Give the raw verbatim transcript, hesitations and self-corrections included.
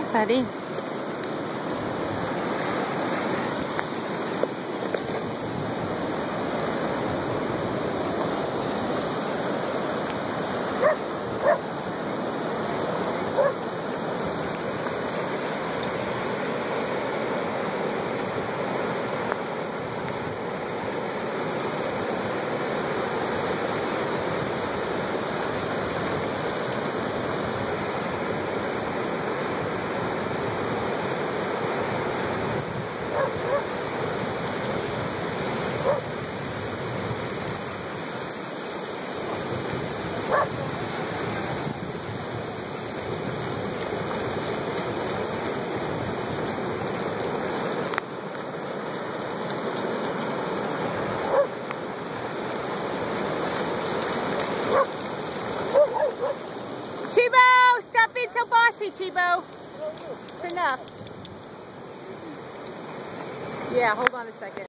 Buddy. Chibo, stop being so bossy, Chibo. It's enough. Yeah, hold on a second.